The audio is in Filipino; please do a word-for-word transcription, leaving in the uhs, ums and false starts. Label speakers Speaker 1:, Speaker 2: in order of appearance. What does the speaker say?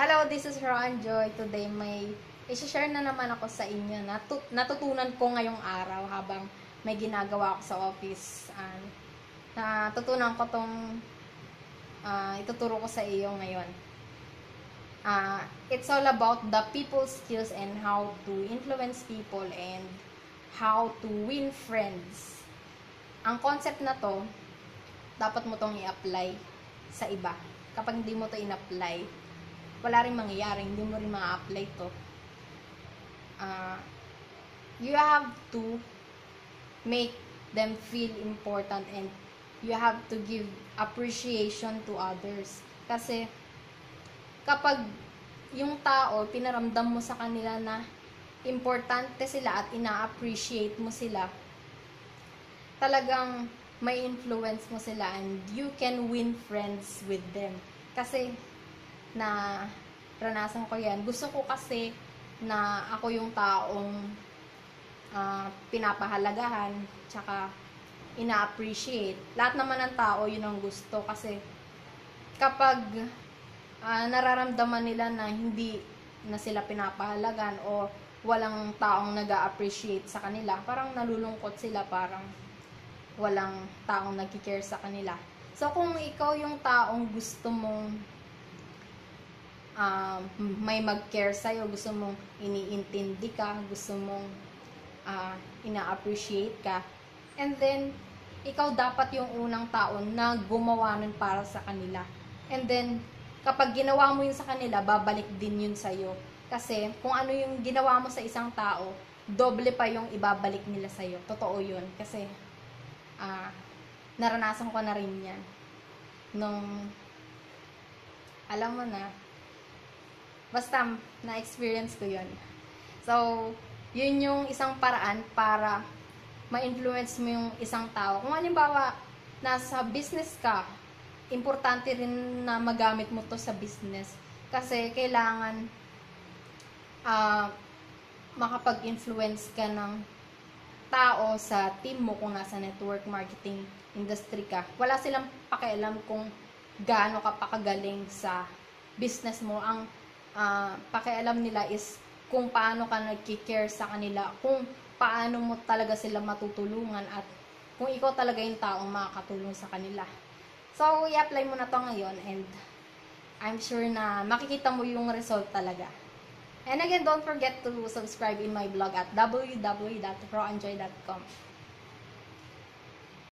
Speaker 1: Hello, this is Roan Joy. Today may i-share na naman ako sa inyo na natu- natutunan ko ngayong araw habang may ginagawa ako sa office. Uh, natutunan ko tong uh, ituturo ko sa iyo ngayon. Uh, it's all about the people skills and how to influence people and how to win friends. Ang concept na to, dapat mo tong i-apply sa iba. Kapag hindi mo to in-apply, wala rin mangyayari, hindi mo rin ma-apply to. Uh, you have to make them feel important and you have to give appreciation to others. Kasi, kapag yung tao, pinaramdam mo sa kanila na importante sila at ina-appreciate mo sila, talagang may influence mo sila and you can win friends with them. Kasi, na ranasan ko yan. Gusto ko kasi na ako yung taong uh, pinapahalagahan tsaka ina-appreciate. Lahat naman ng tao yun ang gusto kasi kapag uh, nararamdaman nila na hindi na sila pinapahalagan o walang taong nag-a-appreciate sa kanila, parang nalulungkot sila, parang walang taong nag-care sa kanila. So kung ikaw yung taong gusto mong Uh, may mag-care sa'yo, gusto mong iniintindi ka, gusto mong uh, ina-appreciate ka, and then, ikaw dapat yung unang tao na gumawa nun para sa kanila. And then, kapag ginawa mo yun sa kanila, babalik din yun sa'yo. Kasi, kung ano yung ginawa mo sa isang tao, doble pa yung ibabalik nila sa'yo. Totoo yun. Kasi, uh, naranasan ko na rin yan. Nung, alam mo na, basta, na-experience ko yun. So, yun yung isang paraan para ma-influence mo yung isang tao. Kung halimbawa, nasa business ka, importante rin na magamit mo to sa business. Kasi, kailangan uh, makapag-influence ka ng tao sa team mo kung nasa network marketing industry ka. Wala silang pakialam kung gaano ka pakagaling sa business mo. Ang Uh, pakialam nila is kung paano ka nagki-care sa kanila, kung paano mo talaga sila matutulungan at kung ikaw talaga yung taong makakatulong sa kanila. So, i-apply mo na to ngayon and I'm sure na makikita mo yung result talaga. And again, don't forget to subscribe in my blog at w w w dot roanjoy dot com.